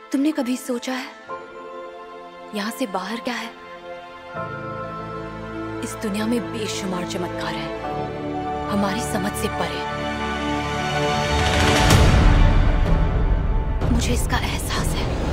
तुमने कभी सोचा है यहाँ से बाहर क्या है? इस दुनिया में बेशुमार चमत्कार है, हमारी समझ से परे। मुझे इसका एहसास है।